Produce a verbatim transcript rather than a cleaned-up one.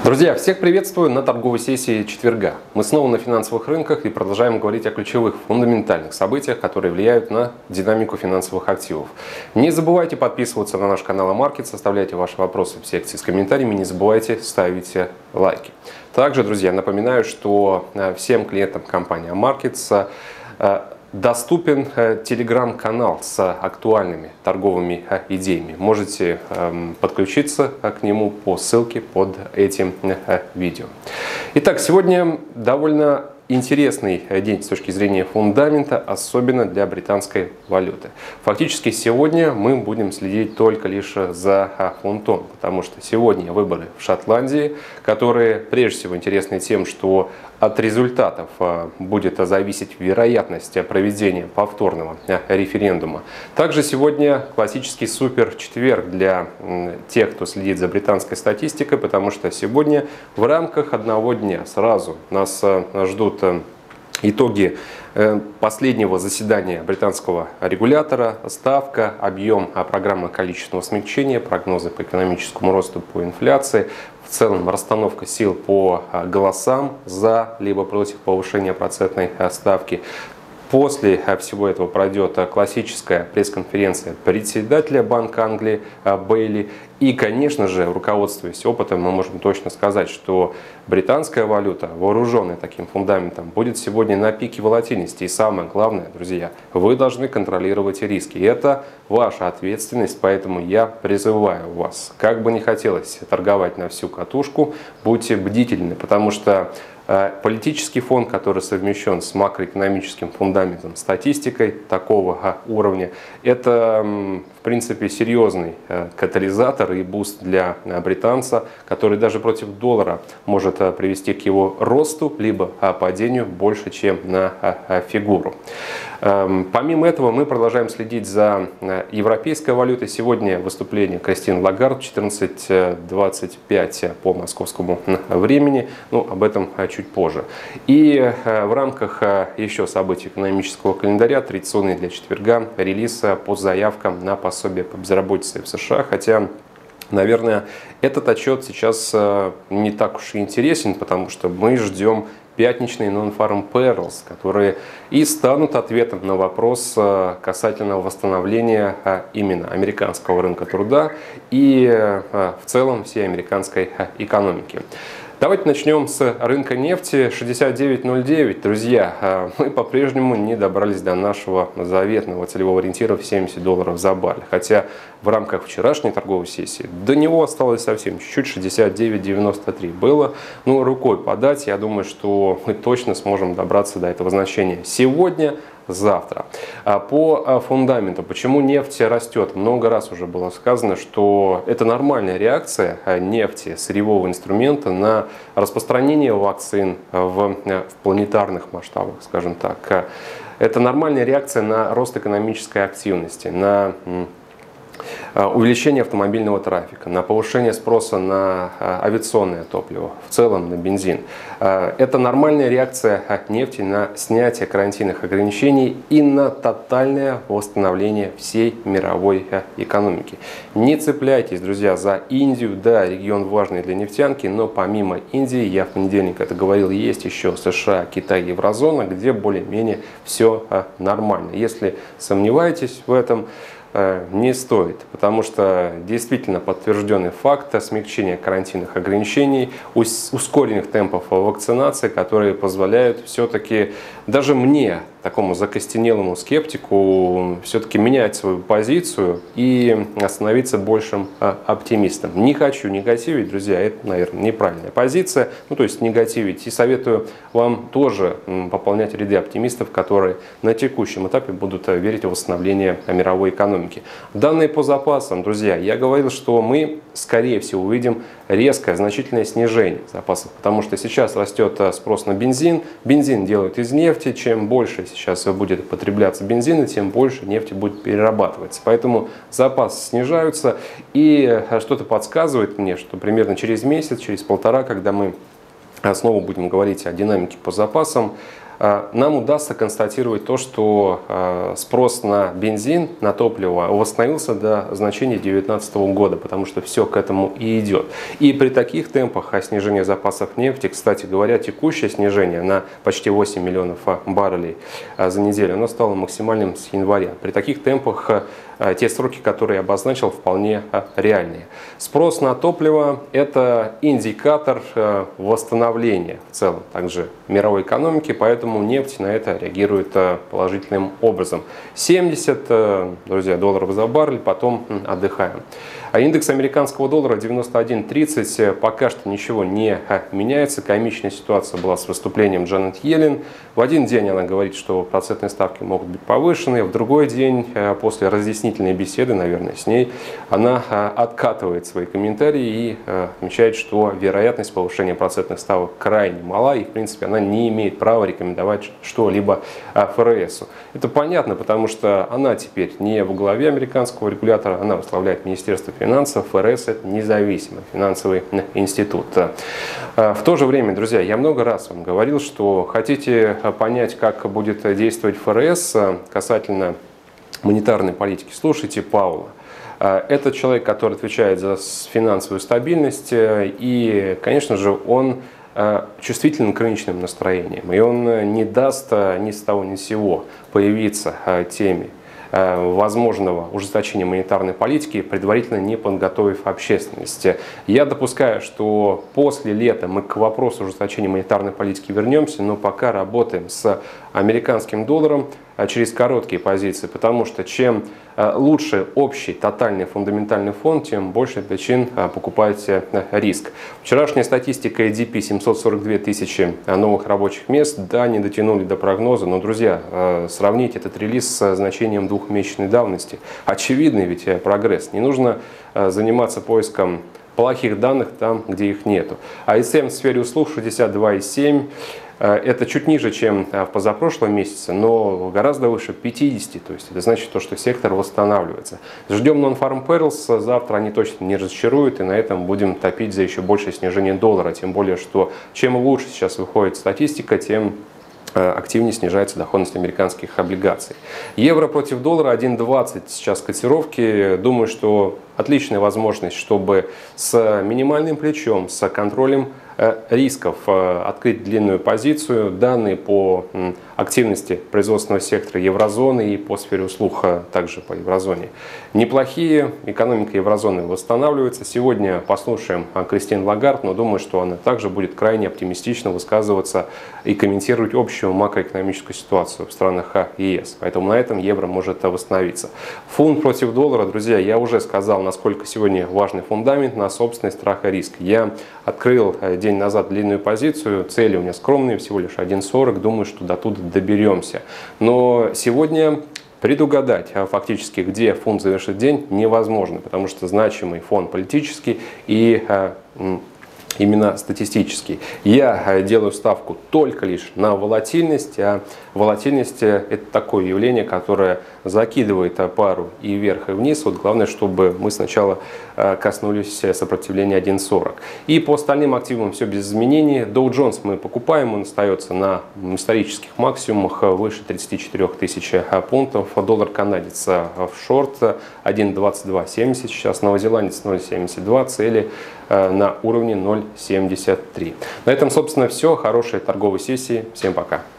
Друзья, всех приветствую на торговой сессии четверга. Мы снова на финансовых рынках и продолжаем говорить о ключевых фундаментальных событиях, которые влияют на динамику финансовых активов. Не забывайте подписываться на наш канал Амаркетс, оставляйте ваши вопросы в секции с комментариями, не забывайте ставить лайки. Также, друзья, напоминаю, что всем клиентам компании Амаркетс доступен телеграм-канал с актуальными торговыми идеями. Можете подключиться к нему по ссылке под этим видео. Итак, сегодня довольно интересный день с точки зрения фундамента, особенно для британской валюты. Фактически сегодня мы будем следить только лишь за фунтом, потому что сегодня выборы в Шотландии, которые прежде всего интересны тем, что от результатов будет зависеть вероятность проведения повторного референдума. Также сегодня классический супер-четверг для тех, кто следит за британской статистикой, потому что сегодня в рамках одного дня сразу нас ждут итоги последнего заседания британского регулятора, ставка, объем программы количественного смягчения, прогнозы по экономическому росту, по инфляции, в целом расстановка сил по голосам за либо против повышения процентной ставки. После всего этого пройдет классическая пресс-конференция председателя Банка Англии Бейли. И, конечно же, руководствуясь опытом, мы можем точно сказать, что британская валюта, вооруженная таким фундаментом, будет сегодня на пике волатильности. И самое главное, друзья, вы должны контролировать риски. И это ваша ответственность, поэтому я призываю вас, как бы не хотелось торговать на всю катушку, будьте бдительны, потому что политический фон, который совмещен с макроэкономическим фундаментом, статистикой такого уровня, это, в принципе, серьезный катализатор и буст для британца, который даже против доллара может привести к его росту, либо падению больше, чем на фигуру. Помимо этого, мы продолжаем следить за европейской валютой. Сегодня выступление Кристин Лагард в четырнадцать двадцать пять по московскому времени. Ну, об этом чуть позже. И в рамках еще событий экономического календаря, традиционный для четверга, релиз по заявкам на пособие по безработице в США. Хотя, наверное, этот отчет сейчас не так уж и интересен, потому что мы ждем пятничные non-farm payrolls, которые и станут ответом на вопрос касательно восстановления именно американского рынка труда и в целом всей американской экономики. Давайте начнем с рынка нефти шестьдесят девять ноль девять. Друзья, мы по-прежнему не добрались до нашего заветного целевого ориентира в семьдесят долларов за баррель. Хотя в рамках вчерашней торговой сессии до него осталось совсем чуть-чуть, шестьдесят девять девяносто три было. Ну, рукой подать, я думаю, что мы точно сможем добраться до этого значения сегодня, завтра. По фундаменту, почему нефть растет? Много раз уже было сказано, что это нормальная реакция нефти, сырьевого инструмента, на распространение вакцин в, в планетарных масштабах, скажем так. Это нормальная реакция на рост экономической активности, на увеличение автомобильного трафика, на повышение спроса на авиационное топливо, в целом на бензин. Это нормальная реакция от нефти на снятие карантинных ограничений и на тотальное восстановление всей мировой экономики. Не цепляйтесь, друзья, за Индию. Да, регион важный для нефтянки, но помимо Индии, я в понедельник это говорил, есть еще США, Китай, Еврозона, где более-менее все нормально. Если сомневаетесь в этом, не стоит, потому что действительно подтвержденный факт смягчения карантинных ограничений, ускоренных темпов вакцинации, которые позволяют все-таки даже мне, такому закостенелому скептику, все-таки менять свою позицию и становиться большим оптимистом. Не хочу негативить, друзья, это, наверное, неправильная позиция, ну то есть негативить. И советую вам тоже пополнять ряды оптимистов, которые на текущем этапе будут верить в восстановление мировой экономики. Данные по запасам, друзья, я говорил, что мы, скорее всего, увидим резкое, значительное снижение запасов, потому что сейчас растет спрос на бензин, бензин делают из нефти, чем больше сейчас будет потребляться бензина, тем больше нефти будет перерабатываться. Поэтому запасы снижаются, и что-то подсказывает мне, что примерно через месяц, через полтора, когда мы снова будем говорить о динамике по запасам, нам удастся констатировать то, что спрос на бензин, на топливо восстановился до значений две тысячи девятнадцатого года, потому что все к этому и идет. И при таких темпах снижения запасов нефти, кстати говоря, текущее снижение на почти восемь миллионов баррелей за неделю, оно стало максимальным с января. При таких темпах те сроки, которые я обозначил, вполне реальные. Спрос на топливо – это индикатор восстановления в целом также мировой экономики, поэтому нефть на это реагирует положительным образом. семьдесят, друзья, долларов за баррель, потом отдыхаем. А индекс американского доллара девяносто один тридцать, пока что ничего не меняется. Комичная ситуация была с выступлением Джанет Йеллен. В один день она говорит, что процентные ставки могут быть повышены, в другой день, после разъяснительной беседы, наверное, с ней, она откатывает свои комментарии и отмечает, что вероятность повышения процентных ставок крайне мала, и, в принципе, она не имеет права рекомендовать что-либо ФРСу. Это понятно, потому что она теперь не во главе американского регулятора, она возглавляет Министерство финансов, ФРС – это независимый финансовый институт. В то же время, друзья, я много раз вам говорил, что хотите понять, как будет действовать ФРС касательно монетарной политики, слушайте Пауэлла. Это человек, который отвечает за финансовую стабильность, и, конечно же, он чувствителен к рыночным настроениям, и он не даст ни с того ни с сего появиться теме возможного ужесточения монетарной политики, предварительно не подготовив общественность. Я допускаю, что после лета мы к вопросу ужесточения монетарной политики вернемся, но пока работаем с американским долларом через короткие позиции, потому что чем лучше общий тотальный фундаментальный фон, тем больше причин покупать риск. Вчерашняя статистика эй ди пи семьсот сорок две тысячи новых рабочих мест, да, не дотянули до прогноза, но, друзья, сравните этот релиз с значением двухмесячной давности. Очевидный ведь прогресс. Не нужно заниматься поиском плохих данных там, где их нету. ай эс эм в сфере услуг шестьдесят два и семь. Это чуть ниже, чем в позапрошлом месяце, но гораздо выше пятидесяти. То есть это значит, то, что сектор восстанавливается. Ждем Non-Farm Payrolls. Завтра они точно не разочаруют, и на этом будем топить за еще большее снижение доллара. Тем более, что чем лучше сейчас выходит статистика, тем активнее снижается доходность американских облигаций. Евро против доллара один двадцать сейчас котировки. Думаю, что отличная возможность, чтобы с минимальным плечом, с контролем рисков открыть длинную позицию. Данные по активности производственного сектора еврозоны и по сфере услуг также по еврозоне неплохие. Экономика еврозоны восстанавливается. Сегодня послушаем Кристин Лагард, но думаю, что она также будет крайне оптимистично высказываться и комментировать общую макроэкономическую ситуацию в странах е эс. Поэтому на этом евро может восстановиться. Фунт против доллара, друзья, я уже сказал, насколько сегодня важный фундамент на собственный страх и риск. Я открыл день назад длинную позицию, цели у меня скромные, всего лишь один сорок, думаю, что до туда доберемся. Но сегодня предугадать фактически, где фунт завершит день, невозможно, потому что значимый фон политический и именно статистический. Я делаю ставку только лишь на волатильность, а волатильность – это такое явление, которое закидывает пару и вверх, и вниз. Вот главное, чтобы мы сначала коснулись сопротивления один сорок. И по остальным активам все без изменений. Dow Jones мы покупаем, он остается на исторических максимумах выше тридцати четырёх тысяч пунктов. Доллар канадец в шорт один двадцать два семьдесят, сейчас новозеландец ноль семьдесят два, цели на уровне ноль семьдесят три. На этом, собственно, все. Хорошей торговой сессии. Всем пока.